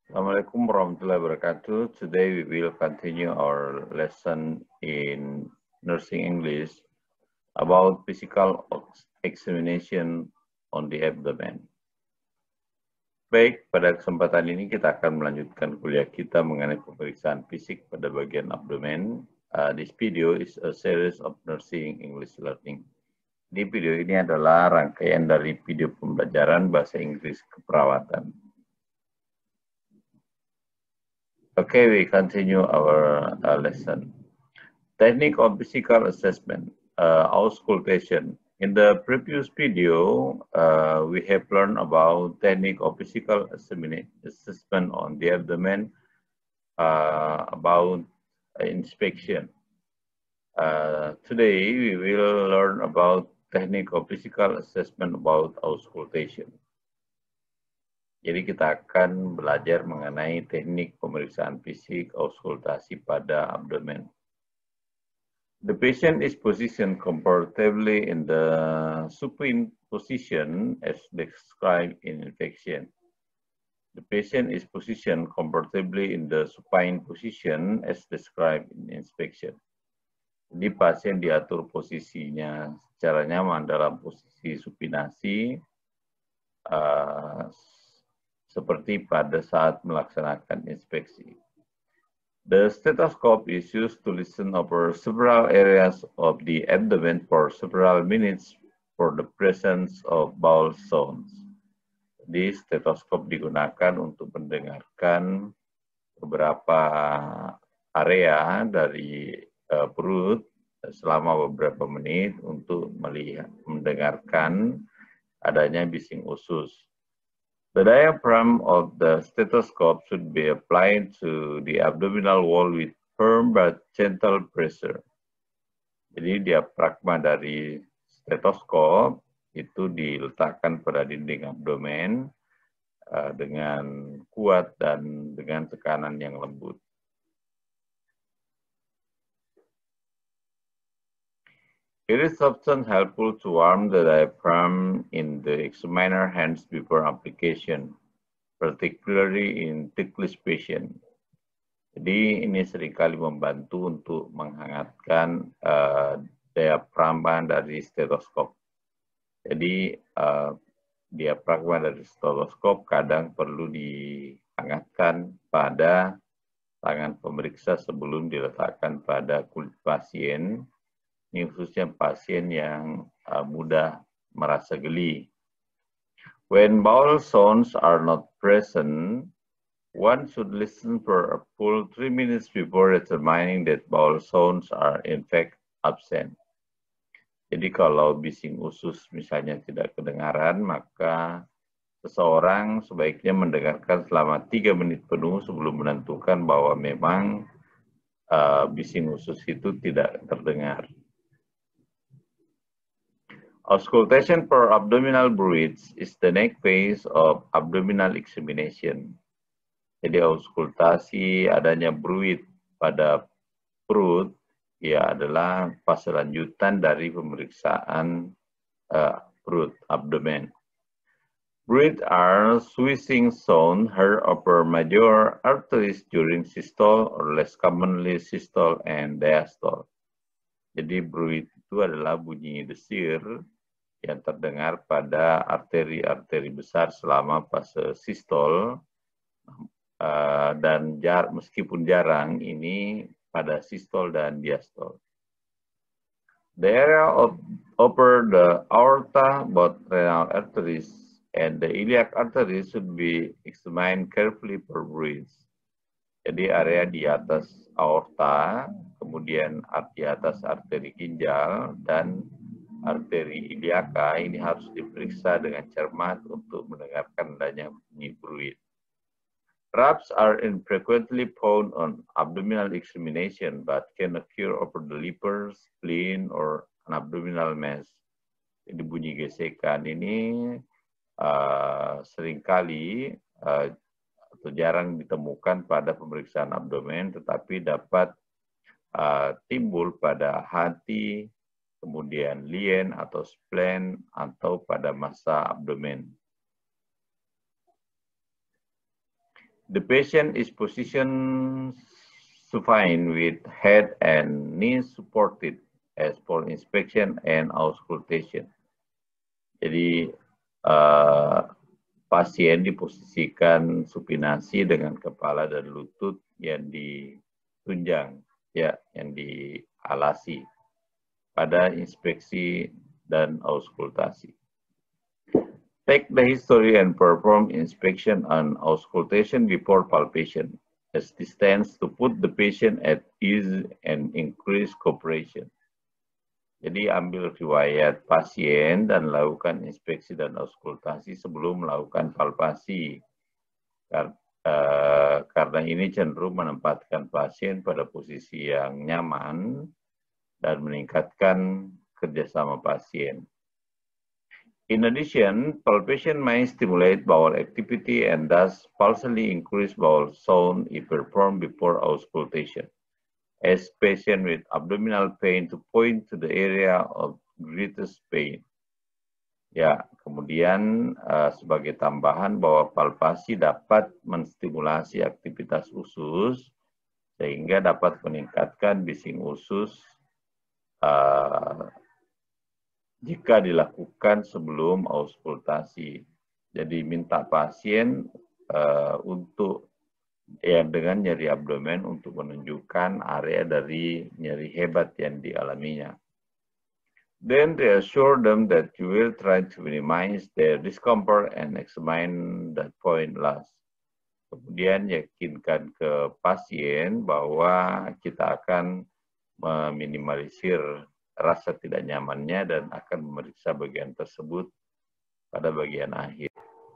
Assalamualaikum warahmatullahi wabarakatuh. Today we will continue our lesson in nursing English about physical examination on the abdomen. Baik, pada kesempatan ini kita akan melanjutkan kuliah kita mengenai pemeriksaan fisik pada bagian abdomen. This video is a series of nursing English learning. Di video ini adalah rangkaian dari video pembelajaran bahasa Inggris keperawatan. Okay, we continue our lesson. Technique of physical assessment, auscultation. In the previous video, we have learned about technique of physical assessment on the abdomen, about inspection. Today, we will learn about technique of physical assessment about auscultation. Jadi kita akan belajar mengenai teknik pemeriksaan fisik auskultasi pada abdomen. The patient is positioned comfortably in the supine position as described in infection. The patient is positioned comfortably in the supine position as described in inspection. Jadi pasien diatur posisinya secara nyaman dalam posisi supinasi, seperti pada saat melaksanakan inspeksi. The stethoscope is used to listen over several areas of the abdomen for several minutes for the presence of bowel sounds. Jadi stetoskop digunakan untuk mendengarkan beberapa area dari perut selama beberapa menit untuk mendengarkan adanya bising usus. The diaphragm of the stethoscope should be applied to the abdominal wall with firm but gentle pressure. Jadi diafragma dari stetoskop itu diletakkan pada dinding abdomen dengan kuat dan dengan tekanan yang lembut. It is often helpful to warm the diaphragm in the examiner hands before application, particularly in ticklish patient. Jadi ini seringkali membantu untuk menghangatkan diafragma dari stetoskop. Jadi diafragma dari stetoskop kadang perlu dihangatkan pada tangan pemeriksa sebelum diletakkan pada kulit pasien. Ini khususnya pasien yang mudah merasa geli. When bowel sounds are not present, one should listen for a full 3 minutes before determining that bowel sounds are in fact absent. Jadi kalau bising usus misalnya tidak kedengaran, maka seseorang sebaiknya mendengarkan selama 3 menit penuh sebelum menentukan bahwa memang bising usus itu tidak terdengar. Auscultation for abdominal bruits is the next phase of abdominal examination. Jadi auskultasi adanya bruit pada perut ya adalah fase lanjutan dari pemeriksaan perut abdomen. Bruit are swishing sound heard over major arteries during systole or less commonly systole and diastole. Jadi bruit itu adalah bunyi desir yang terdengar pada arteri-arteri besar selama fase sistol dan meskipun jarang ini pada sistol dan diastol. The area over the aorta, both renal arteries and the iliac arteries should be examined carefully for bruits. Jadi area di atas aorta, kemudian di atas arteri ginjal dan arteri iliaka ini harus diperiksa dengan cermat untuk mendengarkan adanya bunyi bruit. Rubs are infrequently found on abdominal examination but can occur over the liver, spleen, or an abdominal mass. Jadi bunyi gesekan ini seringkali atau jarang ditemukan pada pemeriksaan abdomen, tetapi dapat timbul pada hati, kemudian lien atau spleen, atau pada massa abdomen. The patient is positioned supine with head and knees supported as for inspection and auscultation. Jadi pasien diposisikan supinasi dengan kepala dan lutut yang ditunjang, ya, yang dialasi pada inspeksi dan auskultasi. Take the history and perform inspection and auscultation before palpation, as this tends to put the patient at ease and increase cooperation. Jadi ambil riwayat pasien dan lakukan inspeksi dan auskultasi sebelum melakukan palpasi. Karena ini cenderung menempatkan pasien pada posisi yang nyaman dan meningkatkan kerjasama pasien. In addition, palpation may stimulate bowel activity and thus partially increase bowel sound if performed before auscultation, as patient with abdominal pain to point to the area of greatest pain. Ya, kemudian sebagai tambahan bahwa palpasi dapat menstimulasi aktivitas usus sehingga dapat meningkatkan bising usus jika dilakukan sebelum auskultasi. Jadi minta pasien untuk dengan nyeri abdomen untuk menunjukkan area dari nyeri hebat yang dialaminya. Then reassure them that you will try to minimize their discomfort and examine that point last. Kemudian yakinkan ke pasien bahwa kita akan meminimalisir rasa tidak nyamannya dan akan memeriksa bagian tersebut pada bagian akhir.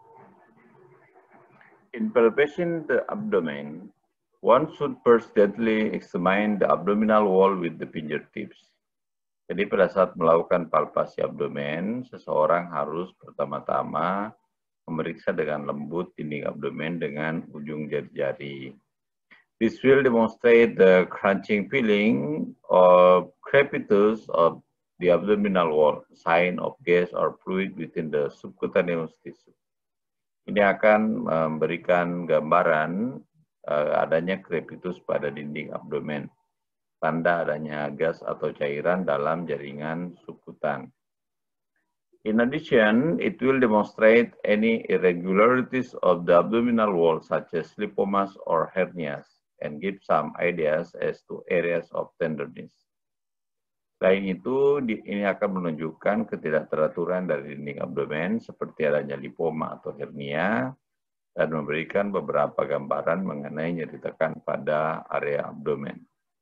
In palpation the abdomen, one should first gently examine the abdominal wall with the fingertips. Jadi pada saat melakukan palpasi abdomen, seseorang harus pertama-tama memeriksa dengan lembut dinding abdomen dengan ujung jari-jari. This will demonstrate the crunching feeling of crepitus of the abdominal wall, sign of gas or fluid within the subcutaneous tissue. Ini akan memberikan gambaran adanya crepitus pada dinding abdomen, tanda adanya gas atau cairan dalam jaringan subkutan. In addition, it will demonstrate any irregularities of the abdominal wall, such as lipomas or hernias, and give some ideas as to areas of tenderness. Selain itu, ini akan menunjukkan ketidakteraturan dari dinding abdomen seperti adanya lipoma atau hernia dan memberikan beberapa gambaran mengenai nyeri tekan pada area abdomen.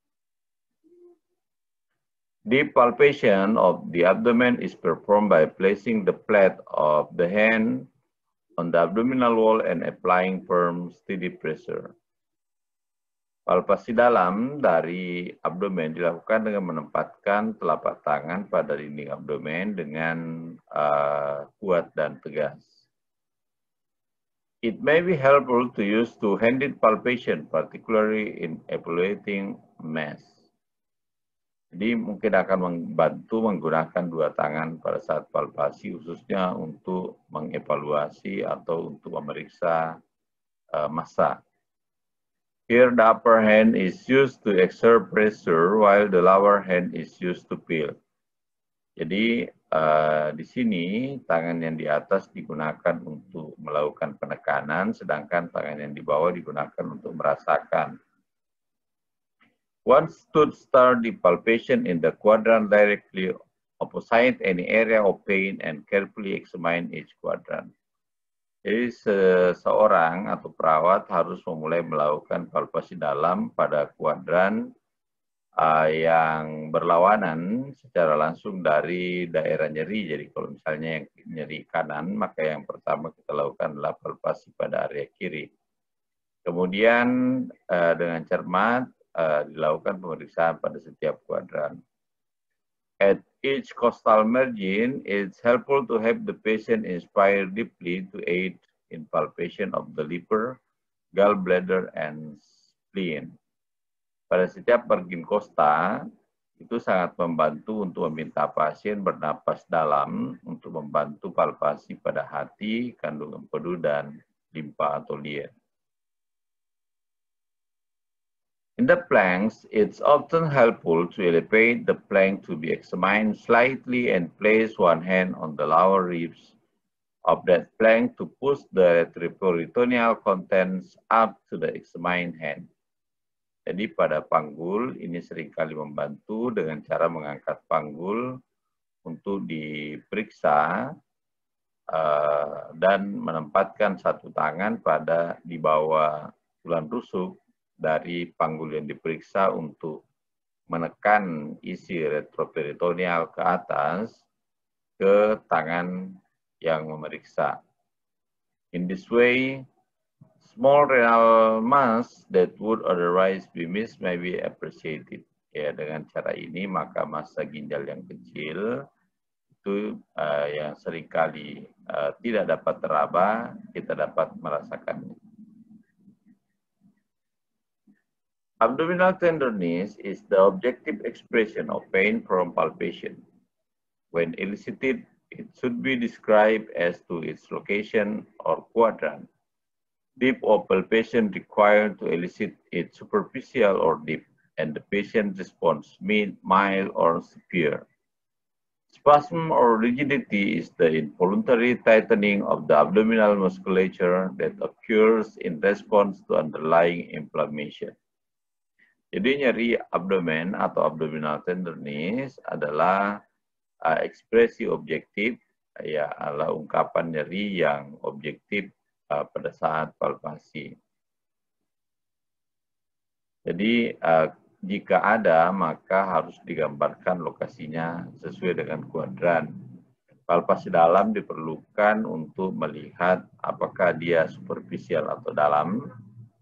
Deep palpation of the abdomen is performed by placing the flat of the hand on the abdominal wall and applying firm, steady pressure. Palpasi dalam dari abdomen dilakukan dengan menempatkan telapak tangan pada dinding abdomen dengan kuat dan tegas. It may be helpful to use two-handed palpation, particularly in evaluating mass. Jadi mungkin akan membantu menggunakan dua tangan pada saat palpasi, khususnya untuk mengevaluasi atau untuk memeriksa massa. Here the upper hand is used to exert pressure while the lower hand is used to feel. Jadi di sini tangan yang di atas digunakan untuk melakukan penekanan, sedangkan tangan yang di bawah digunakan untuk merasakan. One should start the palpation in the quadrant directly opposite any area of pain and carefully examine each quadrant. Jadi seseorang atau perawat harus memulai melakukan palpasi dalam pada kuadran yang berlawanan secara langsung dari daerah nyeri. Jadi kalau misalnya yang nyeri kanan, maka yang pertama kita lakukan adalah palpasi pada area kiri. Kemudian dengan cermat dilakukan pemeriksaan pada setiap kuadran. At each costal margin, it's helpful to have the patient inspire deeply to aid in palpation of the liver, gallbladder, and spleen. Pada setiap margin costa, itu sangat membantu untuk meminta pasien bernapas dalam untuk membantu palpasi pada hati, kandung empedu, dan limpa atau lien. In the planks, it's often helpful to elevate the plank to be examined slightly and place one hand on the lower ribs of that plank to push the retroperitoneal contents up to the examined hand. Jadi pada panggul ini seringkali membantu dengan cara mengangkat panggul untuk diperiksa dan menempatkan satu tangan di bawah tulang rusuk dari panggul yang diperiksa untuk menekan isi retroperitoneal ke atas ke tangan yang memeriksa. In this way, small renal mass that would otherwise be missed may be appreciated. Ya, dengan cara ini maka massa ginjal yang kecil itu yang seringkali tidak dapat teraba, kita dapat merasakannya. Abdominal tenderness is the objective expression of pain from palpation. When elicited, it should be described as to its location or quadrant. Deep or palpation required to elicit it superficial or deep, and the patient responds mild or severe. Spasm or rigidity is the involuntary tightening of the abdominal musculature that occurs in response to underlying inflammation. Jadi nyeri abdomen atau abdominal tenderness adalah ekspresi objektif, ya, adalah ungkapan nyeri yang objektif pada saat palpasi. Jadi jika ada maka harus digambarkan lokasinya sesuai dengan kuadran. Palpasi dalam diperlukan untuk melihat apakah dia superficial atau dalam.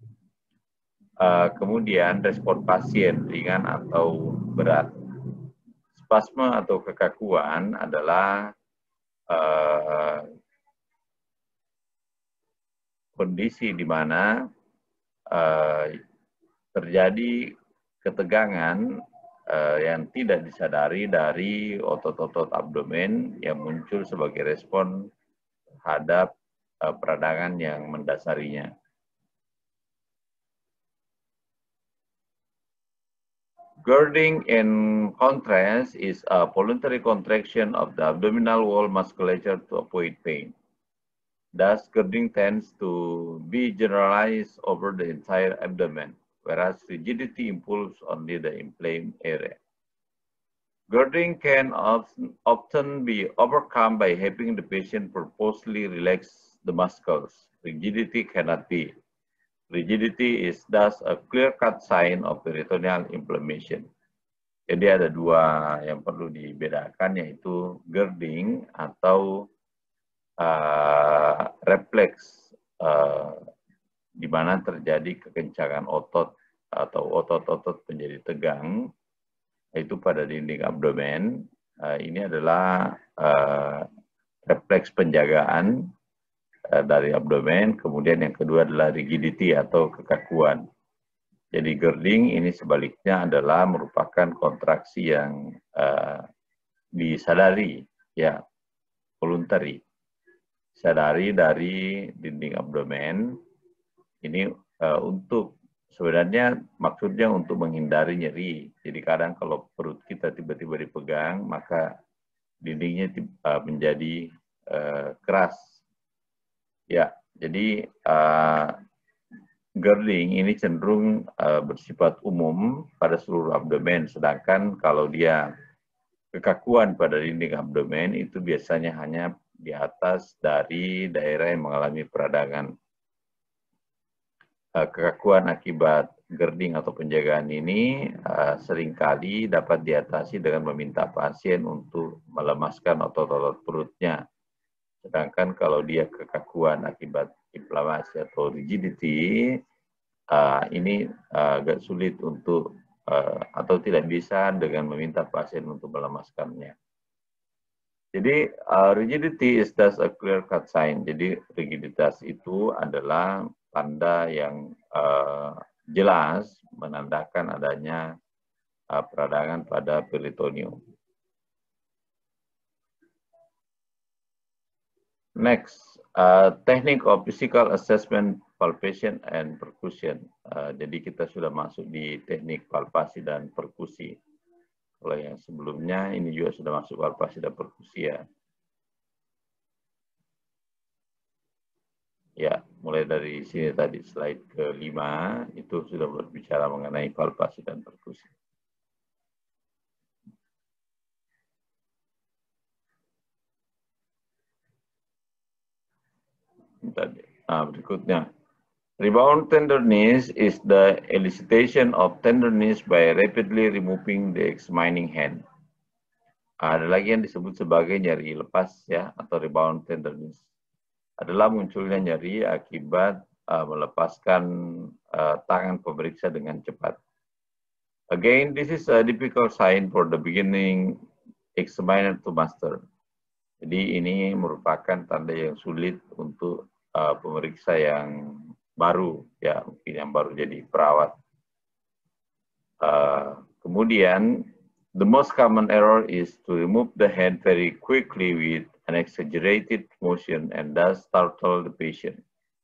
Kemudian respon pasien ringan atau berat. Spasme atau kekakuan adalah kondisi di mana terjadi ketegangan yang tidak disadari dari otot-otot abdomen yang muncul sebagai respon terhadap peradangan yang mendasarinya. Girding, in contrast, is a voluntary contraction of the abdominal wall musculature to avoid pain. Thus, girding tends to be generalized over the entire abdomen, whereas rigidity involves only the inflamed area. Girding can often be overcome by having the patient purposely relax the muscles. Rigidity cannot be. Rigidity is thus a clear-cut sign of peritoneal inflammation. Jadi ada dua yang perlu dibedakan, yaitu girding atau refleks, di mana terjadi kekencangan otot atau otot-otot menjadi tegang, yaitu pada dinding abdomen. Ini adalah refleks penjagaan dari abdomen. Kemudian yang kedua adalah rigidity atau kekakuan. Jadi girding ini sebaliknya adalah merupakan kontraksi yang disadari, ya, voluntary, sadari dari dinding abdomen. Ini untuk sebenarnya maksudnya untuk menghindari nyeri. Jadi kadang kalau perut kita tiba-tiba dipegang, maka dindingnya menjadi keras. Ya, jadi girding ini cenderung bersifat umum pada seluruh abdomen, sedangkan kalau dia kekakuan pada dinding abdomen itu biasanya hanya di atas dari daerah yang mengalami peradangan. Kekakuan akibat girding atau penjagaan ini seringkali dapat diatasi dengan meminta pasien untuk melemaskan otot-otot perutnya. Sedangkan kalau dia kekakuan akibat inflamasi atau rigidity, ini agak sulit untuk atau tidak bisa dengan meminta pasien untuk melemaskannya. Jadi rigidity is thus a clear-cut sign. Jadi rigiditas itu adalah tanda yang jelas menandakan adanya peradangan pada peritoneum. Next, Technique of physical assessment, palpation and percussion. Jadi kita sudah masuk di teknik palpasi dan perkusi. Kalau yang sebelumnya ini juga sudah masuk palpasi dan perkusi ya. Ya, mulai dari sini tadi slide ke-5 itu sudah berbicara mengenai palpasi dan perkusi. Berikutnya. Rebound tenderness is the elicitation of tenderness by rapidly removing the examining hand. Ada lagi yang disebut sebagai nyeri lepas ya atau rebound tenderness. Adalah munculnya nyeri akibat melepaskan tangan pemeriksa dengan cepat. Again, this is a difficult sign for the beginning examiner to master. Jadi ini merupakan tanda yang sulit untuk pemeriksa yang baru, ya mungkin yang baru jadi perawat. Kemudian, the most common error is to remove the hand very quickly with an exaggerated motion and thus startle the patient.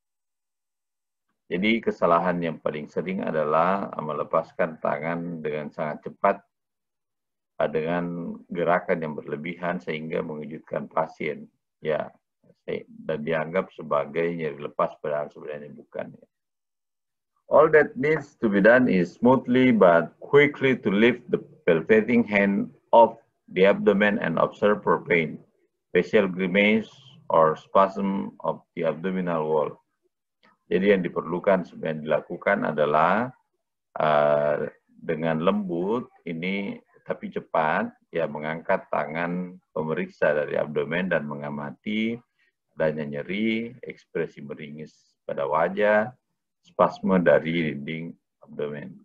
Jadi kesalahan yang paling sering adalah melepaskan tangan dengan sangat cepat dengan gerakan yang berlebihan sehingga mengejutkan pasien. Ya, dan dianggap sebagai nyeri lepas padahal sebenarnya bukan. All that needs to be done is smoothly but quickly to lift the palpating hand off the abdomen and observe for pain, facial grimace, or spasm of the abdominal wall. Jadi yang diperlukan sebenarnya dilakukan adalah dengan lembut ini tapi cepat ya mengangkat tangan pemeriksa dari abdomen dan mengamati adanya nyeri, ekspresi meringis pada wajah, spasme dari dinding abdomen.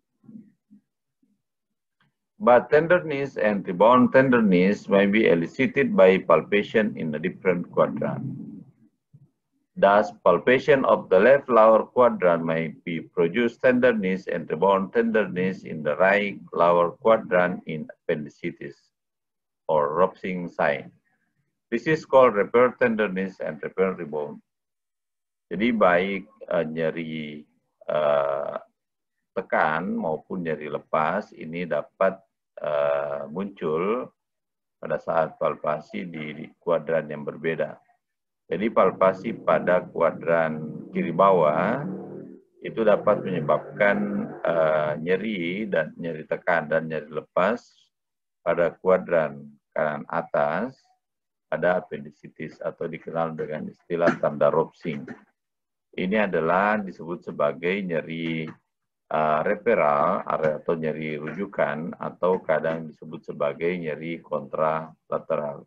But tenderness and rebound tenderness may be elicited by palpation in a different quadrant. Thus, palpation of the left lower quadrant may be produce tenderness and rebound tenderness in the right lower quadrant in appendicitis or Ropsing sign. This is called repair tenderness and repair rebound. Jadi baik nyeri tekan maupun nyeri lepas ini dapat muncul pada saat palpasi di kuadran yang berbeda. Jadi palpasi pada kuadran kiri bawah itu dapat menyebabkan nyeri dan nyeri tekan dan nyeri lepas pada kuadran kanan atas ada appendicitis atau dikenal dengan istilah tanda Ropsing. Ini adalah disebut sebagai nyeri referral atau nyeri rujukan atau kadang disebut sebagai nyeri kontralateral.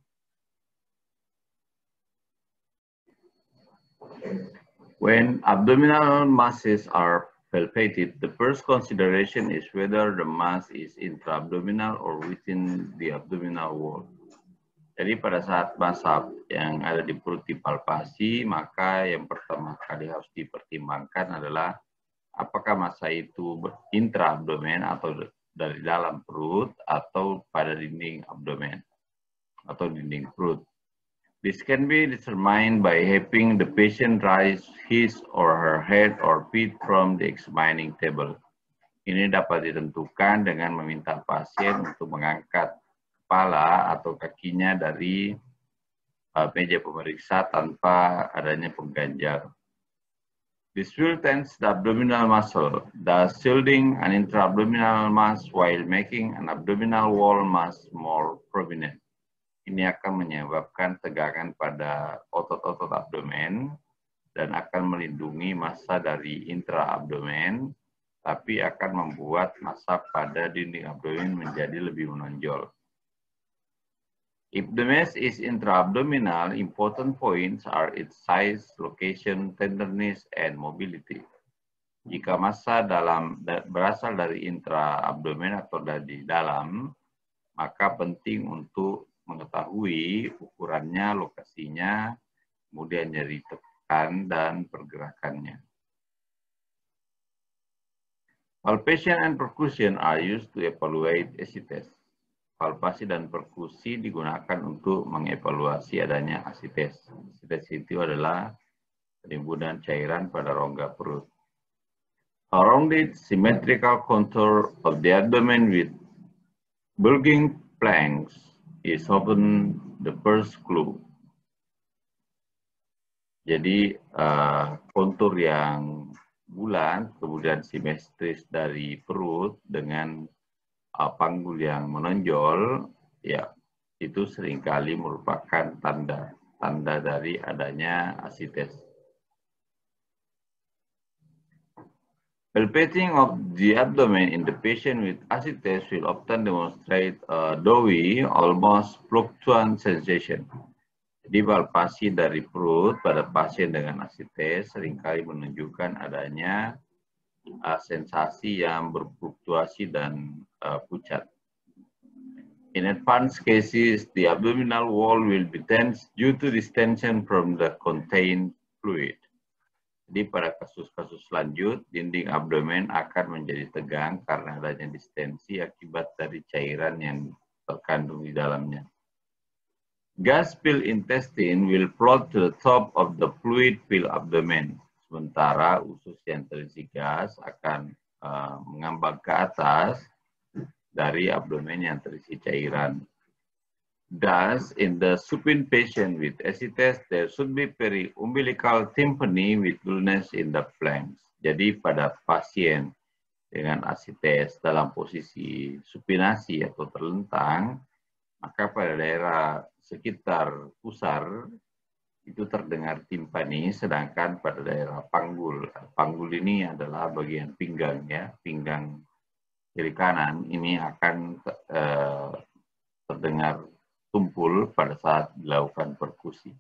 When abdominal masses are palpated, the first consideration is whether the mass is intra-abdominal or within the abdominal wall. Jadi pada saat massa yang ada di perut dipalpasi, maka yang pertama kali harus dipertimbangkan adalah apakah massa itu intra-abdomen atau dari dalam perut atau pada dinding abdomen atau dinding perut. This can be determined by having the patient raise his or her head or feet from the examining table. Ini dapat ditentukan dengan meminta pasien untuk mengangkat kepala atau kakinya dari meja pemeriksa tanpa adanya pengganjal. This will tense the abdominal muscle, thus shielding an intra-abdominal mass while making an abdominal wall mass more prominent. Ini akan menyebabkan tegangan pada otot-otot abdomen dan akan melindungi massa dari intra-abdomen, tapi akan membuat massa pada dinding abdomen menjadi lebih menonjol. If the mass is intra-abdominal, important points are its size, location, tenderness, and mobility. Jika massa berasal dari intra-abdomen atau dari dalam, maka penting untuk mengetahui ukurannya, lokasinya, kemudian nyeri tekan, dan pergerakannya. Palpation and percussion are used to evaluate ascites. Palpasi dan perkusi digunakan untuk mengevaluasi adanya ascites. Ascites itu adalah penimbunan cairan pada rongga perut. A rounded symmetrical contour of the abdomen with bulging flanks is often the first clue. Jadi kontur yang bulat, kemudian simetris dari perut dengan panggul yang menonjol, ya itu seringkali merupakan tanda dari adanya asites. Palpating of the abdomen in the patient with asites will often demonstrate a doughy, almost fluctuant sensation. Jadi palpasi dari perut pada pasien dengan asites seringkali menunjukkan adanya sensasi yang berfluktuasi dan pucat. In advanced cases, the abdominal wall will be tense due to distension from the contained fluid. Jadi pada kasus-kasus lanjut, dinding abdomen akan menjadi tegang karena adanya distensi akibat dari cairan yang terkandung di dalamnya. Gas-filled intestine will float to the top of the fluid-filled abdomen. Sementara usus yang terisi gas akan mengambang ke atas dari abdomen yang terisi cairan. Thus, in the supine patient with asites, there should be periumbilical tympany with dullness in the flanks. Jadi pada pasien dengan asites dalam posisi supinasi atau terlentang, maka pada daerah sekitar pusar itu terdengar timpani, sedangkan pada daerah panggul, panggul ini adalah bagian pinggang ya, pinggang kiri kanan ini akan terdengar tumpul pada saat dilakukan perkusi.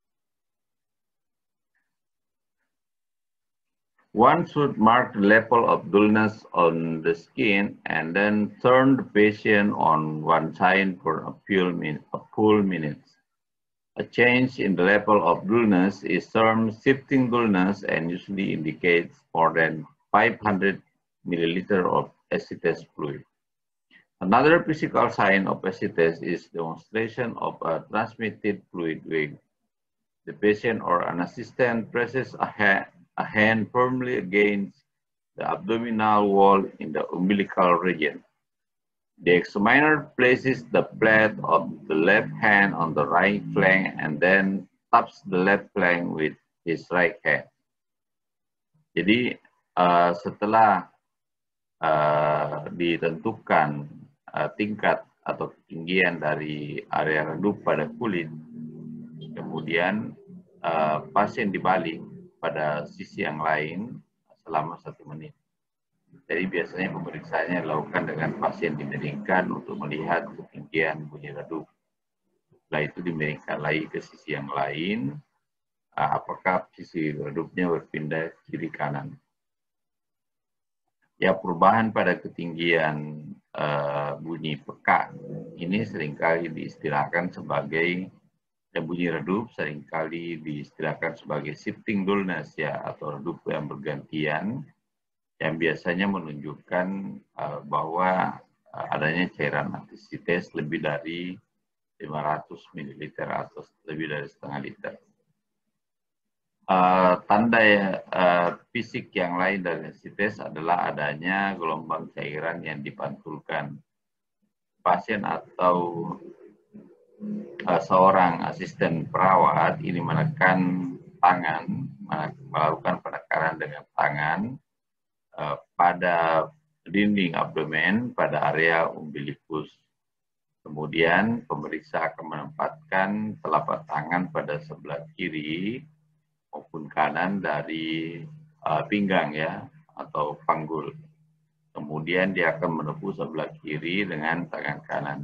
One should mark the level of dullness on the skin and then turn the patient on one side for a full minutes. A change in the level of dullness is termed shifting dullness and usually indicates more than 500 milliliter of asites fluid. Another physical sign of asites is demonstration of a transmitted fluid wave. The patient or an assistant presses a hand firmly against the abdominal wall in the umbilical region. The examiner places the flat of the left hand on the right flank and then taps the left flank with his right hand. Jadi setelah ditentukan tingkat atau ketinggian dari area redup pada kulit, kemudian pasien dibalik pada sisi yang lain selama 1 menit. Jadi biasanya pemeriksaannya dilakukan dengan pasien dimiringkan untuk melihat ketinggian bunyi redup. Setelah itu dimiringkan lagi ke sisi yang lain, apakah sisi redupnya berpindah kiri kanan. Ya, perubahan pada ketinggian bunyi peka ini seringkali diistilahkan sebagai bunyi redup, seringkali diistilahkan sebagai shifting dullness ya, atau redup yang bergantian, yang biasanya menunjukkan bahwa adanya cairan asites lebih dari 500 ml atau lebih dari setengah liter. Tanda fisik yang lain dari asites adalah adanya gelombang cairan yang dipantulkan. Pasien atau seorang asisten perawat ini menekan tangan, melakukan penekanan dengan tangan pada dinding abdomen pada area umbilikus. Kemudian pemeriksa akan menempatkan telapak tangan pada sebelah kiri maupun kanan dari pinggang ya, atau panggul. Kemudian dia akan menepuk sebelah kiri dengan tangan kanan.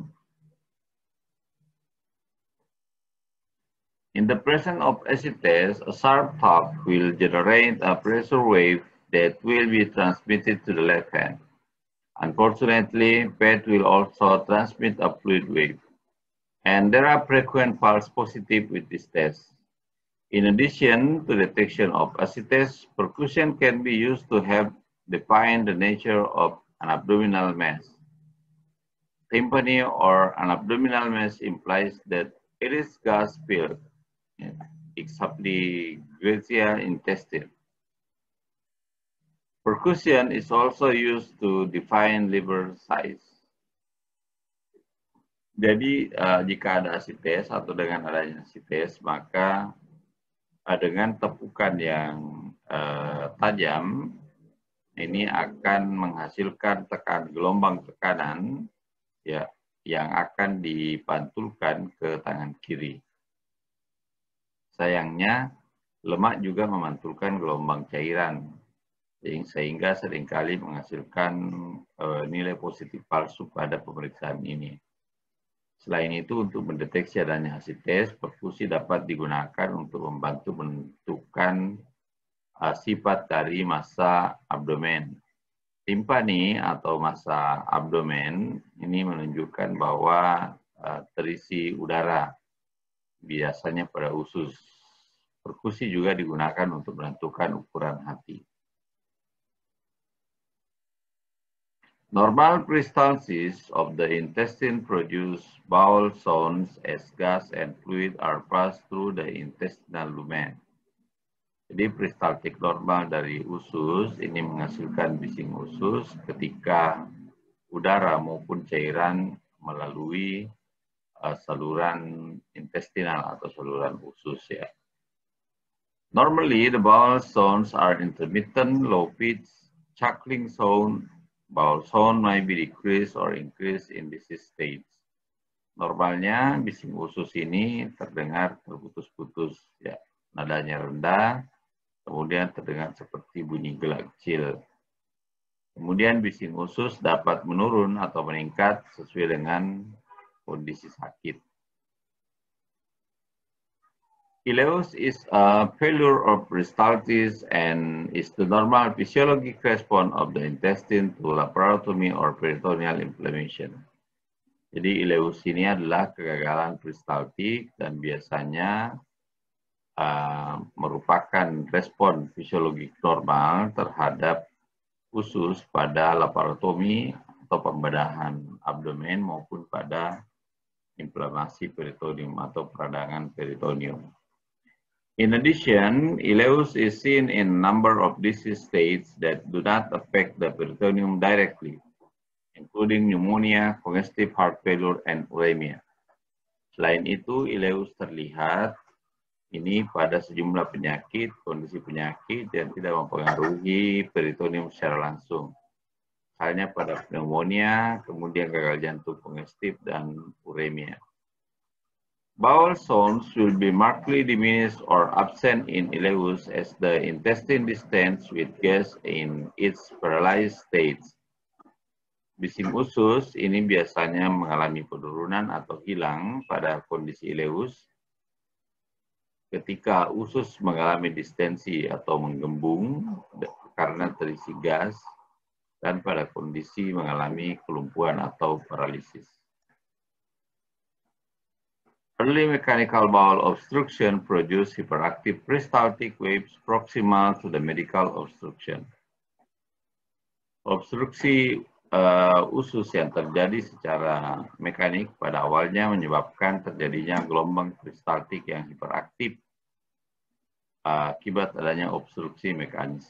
In the presence of asites, a sharp tap will generate a pressure wave that will be transmitted to the left hand. Unfortunately, PET will also transmit a fluid wave, and there are frequent false positives with this test. In addition to detection of asites, percussion can be used to help define the nature of an abdominal mass. Tympany or an abdominal mass implies that it is gas-filled, exactly Grecia intestine. Percussion is also used to define liver size. Jadi jika ada asites atau dengan adanya asites, maka dengan tepukan yang tajam, ini akan menghasilkan gelombang tekanan ya yang akan dipantulkan ke tangan kiri. Sayangnya, lemak juga memantulkan gelombang cairan, sehingga seringkali menghasilkan nilai positif palsu pada pemeriksaan ini. Selain itu, untuk mendeteksi adanya asites, perkusi dapat digunakan untuk membantu menentukan sifat dari massa abdomen. Timpani atau massa abdomen ini menunjukkan bahwa terisi udara, biasanya pada usus. Perkusi juga digunakan untuk menentukan ukuran hati. Normal peristalsis of the intestine produce bowel sounds as gas and fluid are passed through the intestinal lumen. Jadi peristaltik normal dari usus ini menghasilkan bising usus ketika udara maupun cairan melalui saluran intestinal atau saluran usus ya. Normally, the bowel sounds are intermittent, low pitch, chuckling sound. Bowel sound may be decreased or increased in this stage. Normalnya bising usus ini terdengar terputus-putus ya, nadanya rendah, kemudian terdengar seperti bunyi gelak kecil. Kemudian bising usus dapat menurun atau meningkat sesuai dengan kondisi sakit. Ileus is a failure of peristaltis and is the normal physiologic response of the intestine to laparotomy or peritoneal inflammation. Jadi ileus ini adalah kegagalan peristaltik dan biasanya merupakan respon fisiologik normal terhadap usus pada laparotomi atau pembedahan abdomen maupun pada inflamasi peritoneum atau peradangan peritoneum. In addition, ileus is seen in a number of disease states that do not affect the peritoneum directly, including pneumonia, congestive heart failure, and uremia. Selain itu, ileus terlihat ini pada sejumlah penyakit, kondisi penyakit yang tidak mempengaruhi peritoneum secara langsung. Halnya pada pneumonia, kemudian gagal jantung kongestif, dan uremia. Bowel sounds will be markedly diminished or absent in ileus as the intestine distends with gas in its paralyzed state. Bising usus ini biasanya mengalami penurunan atau hilang pada kondisi ileus ketika usus mengalami distensi atau menggembung karena terisi gas dan pada kondisi mengalami kelumpuhan atau paralisis. Early mechanical bowel obstruction produce hyperactive peristaltic waves proximal to the medial obstruction. Obstruksi usus yang terjadi secara mekanik pada awalnya menyebabkan terjadinya gelombang peristaltik yang hiperaktif akibat adanya obstruksi mekanis.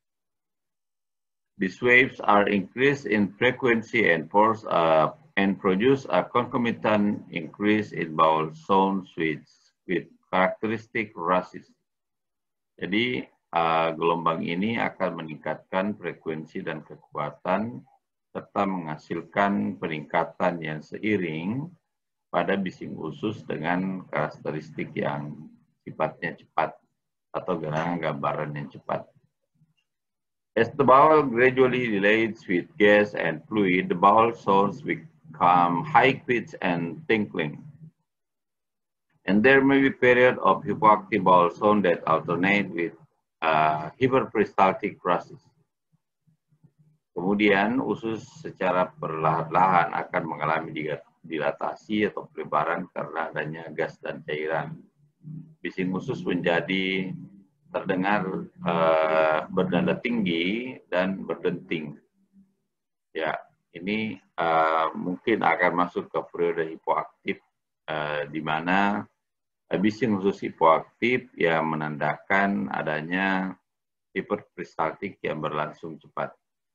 These waves are increased in frequency and force and produce a concomitant increase in bowel sounds with characteristic rashes. Jadi gelombang ini akan meningkatkan frekuensi dan kekuatan serta menghasilkan peningkatan yang seiring pada bising usus dengan karakteristik yang sifatnya cepat atau gerangan gambaran yang cepat. As the bowel gradually dilates with gas and fluid, the bowel sounds become high-pitched and tinkling. And there may be period of hypoactive bowel sound that alternate with hyperperistaltic rashes. Kemudian usus secara perlahan-lahan akan mengalami dilatasi atau pelebaran karena adanya gas dan cairan. Bising usus menjadi terdengar bernada tinggi dan berdenting. Ya, ini mungkin akan masuk ke periode hipoaktif di mana Bising usus hipoaktif yang menandakan adanya hiperperistaltik yang berlangsung cepat.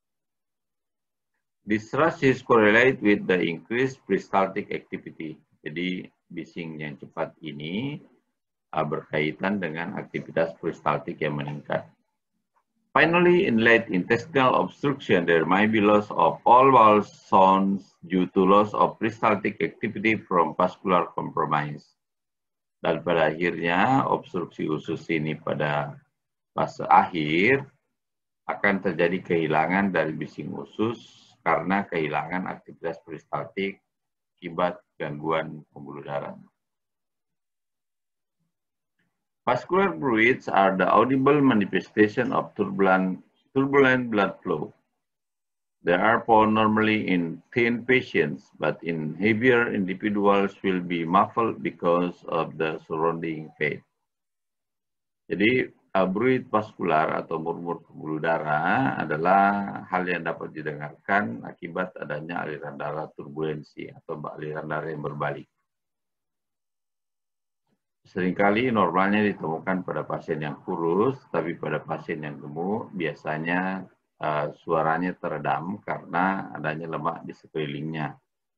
This rush is correlate with the increased peristaltic activity. Jadi bising yang cepat ini berkaitan dengan aktivitas peristaltik yang meningkat. Finally, in late intestinal obstruction, there might be loss of all vowel sounds due to loss of peristaltic activity from vascular compromise. Dan pada akhirnya, obstruksi usus ini pada fase akhir akan terjadi kehilangan dari bising usus karena kehilangan aktivitas peristaltik akibat gangguan pembuluh darah. Vascular bruits are the audible manifestation of turbulent blood flow. They are found normally in thin patients, but in heavier individuals will be muffled because of the surrounding fat. Jadi, bruit vaskular atau murmur pembuluh darah adalah hal yang dapat didengarkan akibat adanya aliran darah turbulensi atau aliran darah yang berbalik. Seringkali normalnya ditemukan pada pasien yang kurus, tapi pada pasien yang gemuk biasanya suaranya teredam karena adanya lemak di sekelilingnya.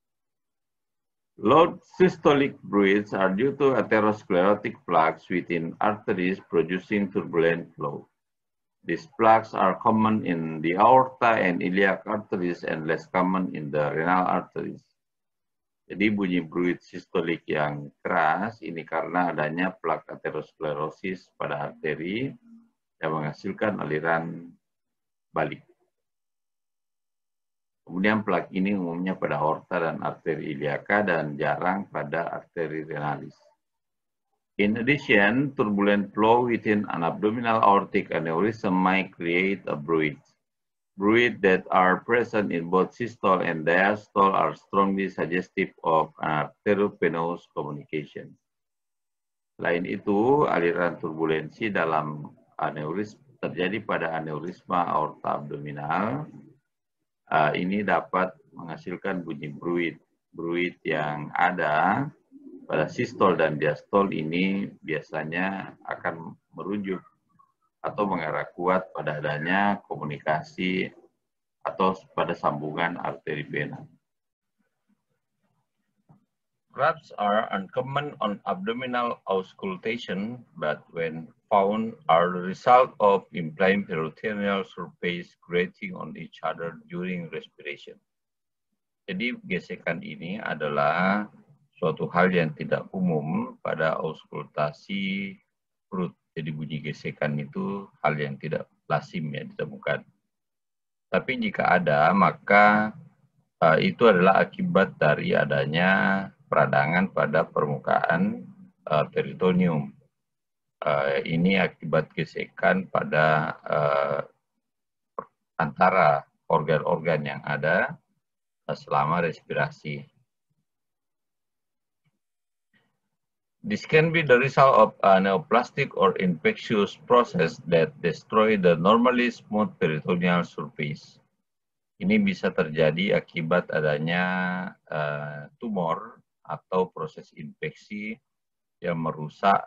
Low systolic bruits are due to atherosclerotic plaques within arteries producing turbulent flow. These plaques are common in the aorta and iliac arteries and less common in the renal arteries. Jadi bunyi bruit sistolik yang keras ini karena adanya plak aterosklerosis pada arteri yang menghasilkan aliran balik. Kemudian plak ini umumnya pada aorta dan arteri iliaka dan jarang pada arteri renalis. In addition, turbulent flow within an abdominal aortic aneurysm might create a bruit. Bruits that are present in both systole and diastole are strongly suggestive of an arteriovenous communication. Selain itu, aliran turbulensi dalam aneurisma terjadi pada aneurisma aorta abdominal. Ini dapat menghasilkan bunyi bruit. Bruit yang ada pada sistole dan diastole ini biasanya akan merujuk atau mengarah kuat pada adanya komunikasi atau pada sambungan arteri vena. Cramps are uncommon on abdominal auscultation, but when found are the result of inflamed peritoneal surface grating on each other during respiration. Jadi gesekan ini adalah suatu hal yang tidak umum pada auskultasi perut. Jadi bunyi gesekan itu hal yang tidak lazim ya ditemukan. Tapi jika ada, maka itu adalah akibat dari adanya peradangan pada permukaan peritoneum. Ini akibat gesekan pada antara organ-organ yang ada selama respirasi. This can be the result of a neoplastic or infectious process that destroy the normally smooth peritoneal surface. Ini bisa terjadi akibat adanya tumor atau proses infeksi yang merusak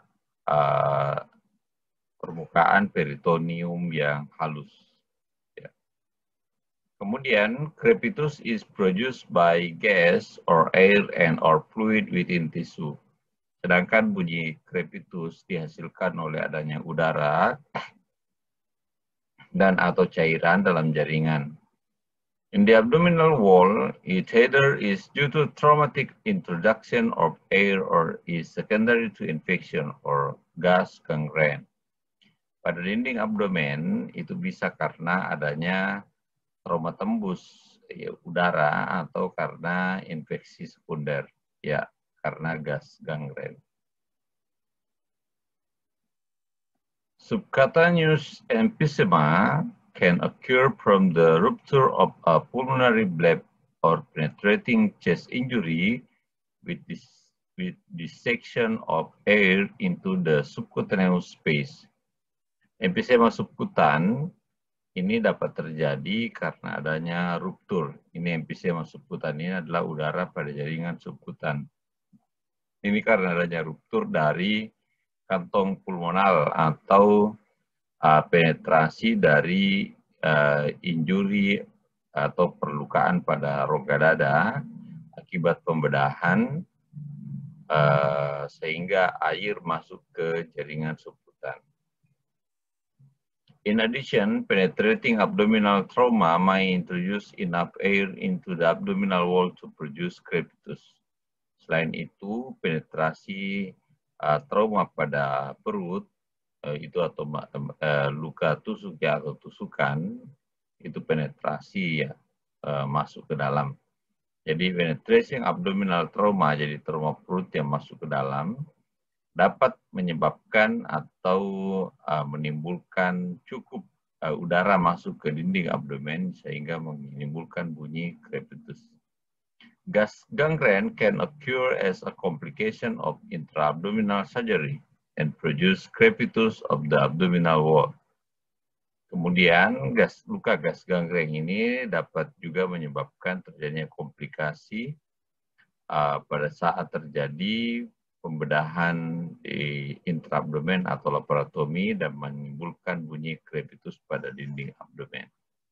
permukaan peritoneum yang halus. Ya. Kemudian, crepitus is produced by gas or air and or fluid within tissue. Sedangkan bunyi crepitus dihasilkan oleh adanya udara dan atau cairan dalam jaringan. In the abdominal wall, it either is due to traumatic introduction of air or is secondary to infection or gas gangrene. Pada dinding abdomen itu bisa karena adanya trauma tembus udara atau karena infeksi sekunder. Ya. Karena gas gangren. Subcutaneous emphysema can occur from the rupture of a pulmonary bleb or penetrating chest injury with dissection of air into the subcutaneous space. Emphysema subkutan ini dapat terjadi karena adanya ruptur. Ini emphysema subkutan ini adalah udara pada jaringan subkutan. Ini karena adanya ruptur dari kantong pulmonal atau penetrasi dari injuri atau perlukaan pada rongga dada akibat pembedahan sehingga air masuk ke jaringan subkutan. In addition, penetrating abdominal trauma may introduce enough air into the abdominal wall to produce crepitus. Selain itu, penetrasi trauma pada perut itu atau luka tusuk ya atau tusukan itu penetrasi ya masuk ke dalam. Jadi penetrating abdominal trauma, jadi trauma perut yang masuk ke dalam dapat menyebabkan atau menimbulkan cukup udara masuk ke dinding abdomen sehingga menimbulkan bunyi crepitus. Gas gangrene can occur as a complication of intra-abdominal surgery and produce crepitus of the abdominal wall. Kemudian luka gas gangrene ini dapat juga menyebabkan terjadinya komplikasi pada saat terjadi pembedahan di intra-abdomen atau laparotomi dan menimbulkan bunyi crepitus pada dinding abdomen.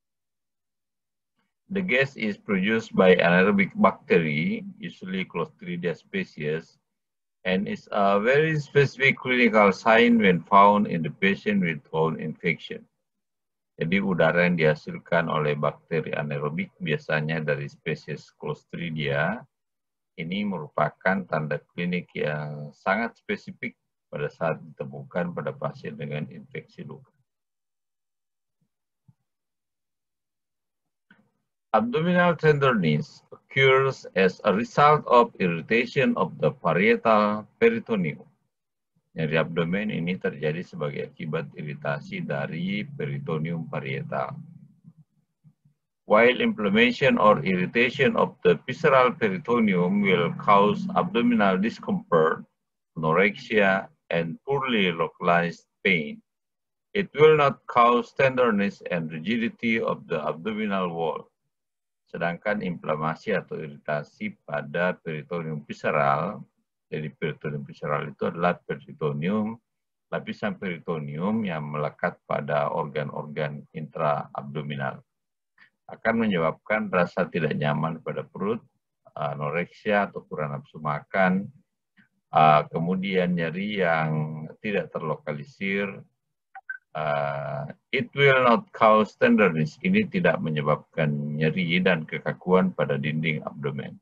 The gas is produced by anaerobic bacteria, usually Clostridia species, and is a very specific clinical sign when found in the patient with wound infection. Jadi udara yang dihasilkan oleh bakteri anaerobik biasanya dari spesies Clostridia ini merupakan tanda klinik yang sangat spesifik pada saat ditemukan pada pasien dengan infeksi luka. Abdominal tenderness occurs as a result of irritation of the parietal peritoneum. Nyeri abdomen ini terjadi sebagai akibat iritasi dari peritoneum parietal. While inflammation or irritation of the visceral peritoneum will cause abdominal discomfort, anorexia, and poorly localized pain, it will not cause tenderness and rigidity of the abdominal wall. Sedangkan inflamasi atau iritasi pada peritoneum visceral, jadi peritoneum visceral itu adalah peritoneum, lapisan peritoneum yang melekat pada organ-organ intra-abdominal, akan menyebabkan rasa tidak nyaman pada perut, anoreksia atau kurang nafsu makan, kemudian nyeri yang tidak terlokalisir. It will not cause tenderness. Ini tidak menyebabkan nyeri dan kekakuan pada dinding abdomen.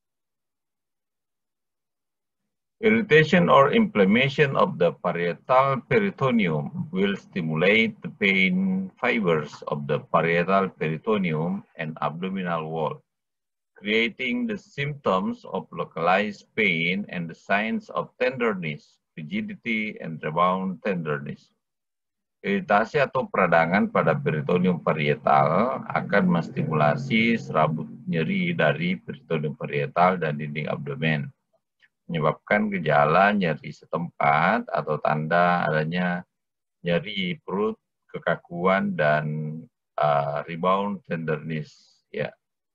Irritation or inflammation of the parietal peritoneum will stimulate the pain fibers of the parietal peritoneum and abdominal wall, creating the symptoms of localized pain and the signs of tenderness, rigidity, and rebound tenderness. Iritasi atau peradangan pada peritoneum parietal akan menstimulasi serabut nyeri dari peritoneum parietal dan dinding abdomen, menyebabkan gejala nyeri setempat atau tanda adanya nyeri perut, kekakuan, dan rebound tenderness, ya,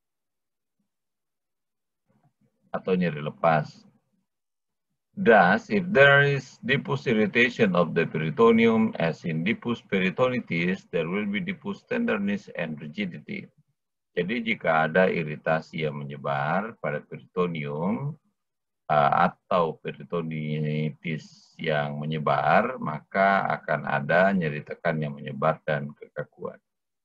atau nyeri lepas. Thus, if there is diffuse irritation of the peritoneum, as in diffuse peritonitis, there will be diffuse tenderness and rigidity. Jadi jika ada iritasi yang menyebar pada peritoneum atau peritonitis yang menyebar, maka akan ada nyeri tekan yang menyebar dan kekakuan.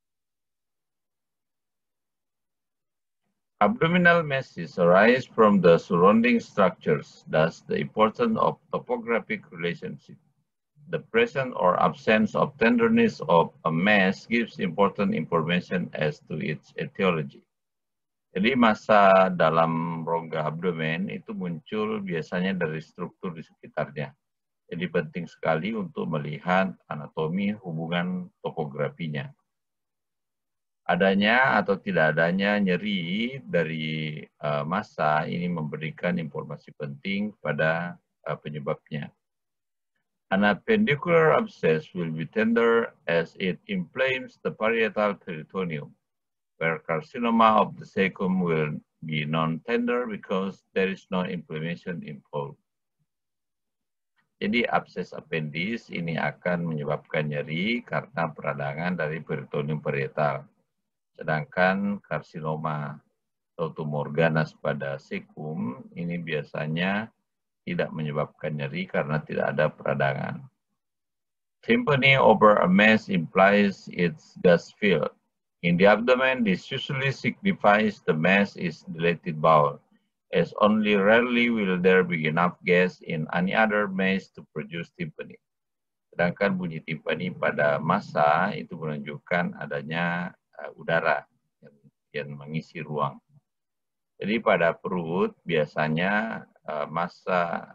Abdominal masses arise from the surrounding structures, thus the importance of topographic relationship. The presence or absence of tenderness of a mass gives important information as to its etiology. Jadi massa dalam rongga abdomen itu muncul biasanya dari struktur di sekitarnya. Jadi penting sekali untuk melihat anatomi hubungan topografinya. Adanya atau tidak adanya nyeri dari massa ini memberikan informasi penting pada penyebabnya. An appendicular abscess will be tender as it inflames the parietal peritoneum, where carcinoma of the cecum will be non-tender because there is no inflammation involved. Jadi abses appendis ini akan menyebabkan nyeri karena peradangan dari peritoneum parietal. Sedangkan karsinoma atau tumor ganas pada cecum ini biasanya tidak menyebabkan nyeri karena tidak ada peradangan. Tympany over a mass implies its gas filled. In the abdomen, this usually signifies the mass is dilated bowel, as only rarely will there be enough gas in any other mass to produce tympany. Sedangkan bunyi timpani pada massa itu menunjukkan adanya udara yang mengisi ruang. Jadi pada perut biasanya massa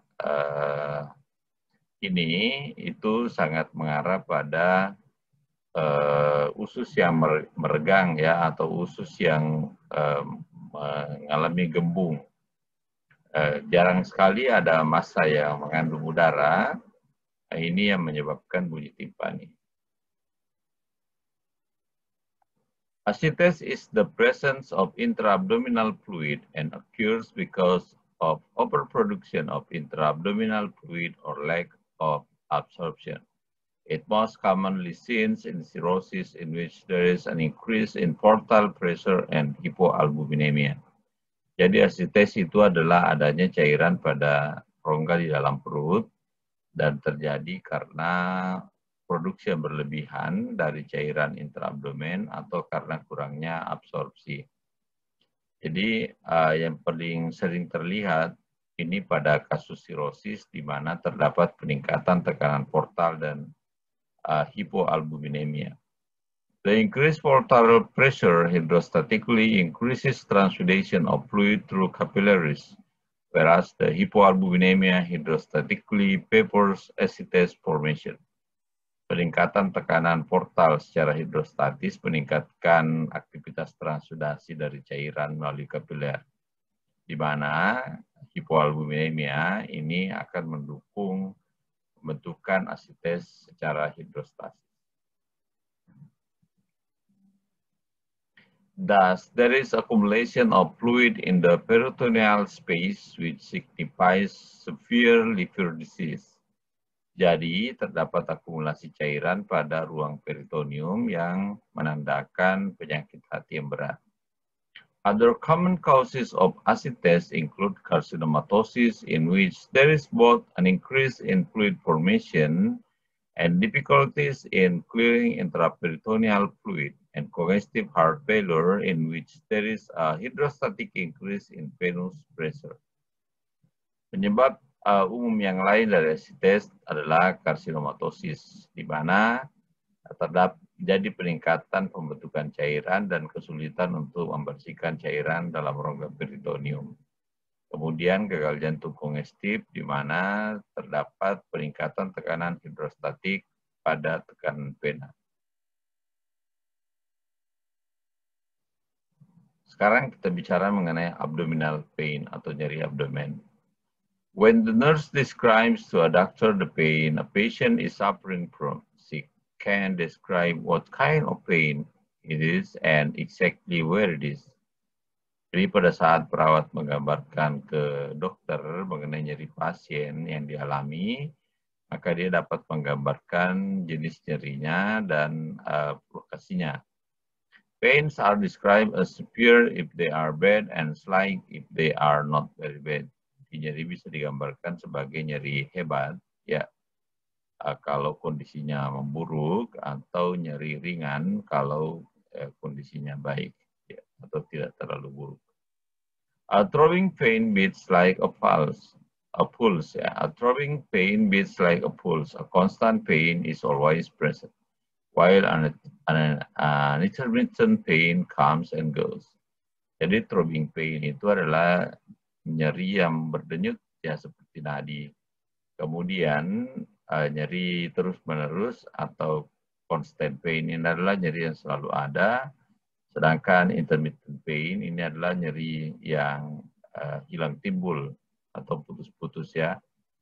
ini itu sangat mengarah pada usus yang meregang ya, atau usus yang mengalami gembung. Jarang sekali ada massa yang mengandung udara. Ini yang menyebabkan bunyi timpani. Ascites is the presence of intra-abdominal fluid and occurs because of overproduction of intra-abdominal fluid or lack of absorption. It most commonly seen in cirrhosis in which there is an increase in portal pressure and hypoalbuminemia. Jadi ascites itu adalah adanya cairan pada rongga di dalam perut dan terjadi karena produksi yang berlebihan dari cairan intraabdomen atau karena kurangnya absorpsi. Jadi yang paling sering terlihat ini pada kasus sirosis di mana terdapat peningkatan tekanan portal dan hypoalbuminemia. The increased portal pressure hydrostatically increases transudation of fluid through capillaries, whereas the hypoalbuminemia hydrostatically favors ascites formation. Peningkatan tekanan portal secara hidrostatis meningkatkan aktivitas transudasi dari cairan melalui kapiler, di mana hipoalbuminemia ini akan mendukung pembentukan ascites secara hidrostatis. Thus, there is accumulation of fluid in the peritoneal space, which signifies severe liver disease. Jadi, terdapat akumulasi cairan pada ruang peritoneum yang menandakan penyakit hati yang berat. Other common causes of ascites include carcinomatosis, in which there is both an increase in fluid formation and difficulties in clearing intraperitoneal fluid, and congestive heart failure, in which there is a hydrostatic increase in venous pressure. Penyebab umum yang lain dari ascites adalah karsinomatosis, di mana terjadi peningkatan pembentukan cairan dan kesulitan untuk membersihkan cairan dalam rongga peritoneum. Kemudian gagal jantung kongestif, di mana terdapat peningkatan tekanan hidrostatik pada tekanan vena. Sekarang kita bicara mengenai abdominal pain atau nyeri abdomen. When the nurse describes to a doctor the pain a patient is suffering from, she can describe what kind of pain it is and exactly where it is. Jadi pada saat perawat menggambarkan ke dokter mengenai nyeri pasien yang dialami, maka dia dapat menggambarkan jenis nyerinya dan lokasinya. Pains are described as severe if they are bad and slight if they are not very bad. Nyeri bisa digambarkan sebagai nyeri hebat, ya, kalau kondisinya memburuk, atau nyeri ringan kalau kondisinya baik, ya, atau tidak terlalu buruk. A throbbing pain beats like a pulse. Ya. A throbbing pain beats like a pulse. A constant pain is always present, while an intermittent pain comes and goes. Jadi throbbing pain itu adalah nyeri yang berdenyut, ya, seperti nadi. Kemudian nyeri terus-menerus atau constant pain ini adalah nyeri yang selalu ada. Sedangkan intermittent pain ini adalah nyeri yang hilang timbul atau putus-putus, ya.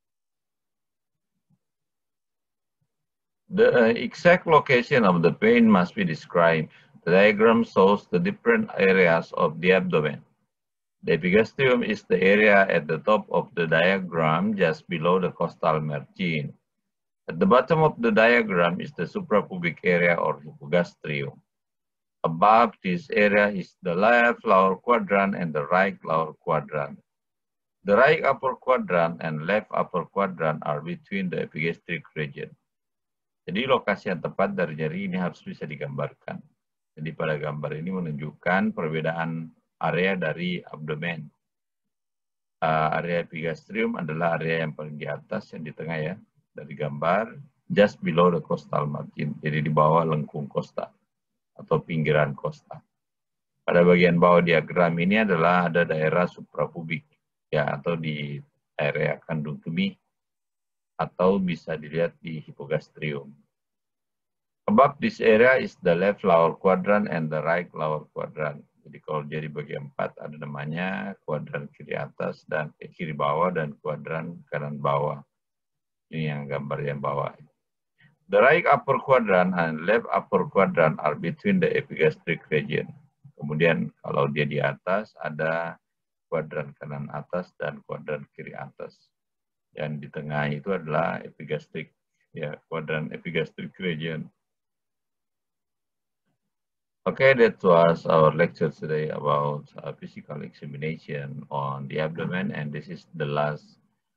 The exact location of the pain must be described. The diagram shows the different areas of the abdomen. The epigastrium is the area at the top of the diagram just below the costal margin. At the bottom of the diagram is the suprapubic area or hypogastrium. Above this area is the left lower quadrant and the right lower quadrant. The right upper quadrant and left upper quadrant are between the epigastric region. Jadi lokasi yang tepat dari jari ini harus bisa digambarkan. Jadi pada gambar ini menunjukkan perbedaan area dari abdomen. Area epigastrium adalah area yang paling di atas, yang di tengah ya, dari gambar, just below the costal margin, jadi di bawah lengkung kosta atau pinggiran kosta. Pada bagian bawah diagram ini adalah ada daerah suprapubik, ya, atau di area kandung kemih, atau bisa dilihat di hipogastrium. Above this area is the left lower quadrant and the right lower quadrant. Jadi kalau jadi bagian 4 ada namanya kuadran kiri atas dan kiri bawah dan kuadran kanan bawah. Ini yang gambar yang bawah. The right upper quadrant and left upper quadrant are between the epigastric region. Kemudian kalau dia di atas ada kuadran kanan atas dan kuadran kiri atas. Yang di tengah itu adalah epigastric, ya, kuadran epigastric region. Okay, that was our lecture today about physical examination on the abdomen, and this is the last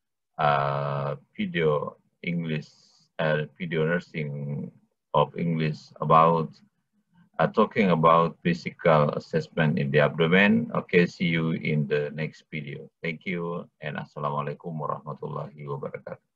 video English, video nursing of English about talking about physical assessment in the abdomen. Okay, see you in the next video. Thank you, and Assalamualaikum warahmatullahi wabarakatuh.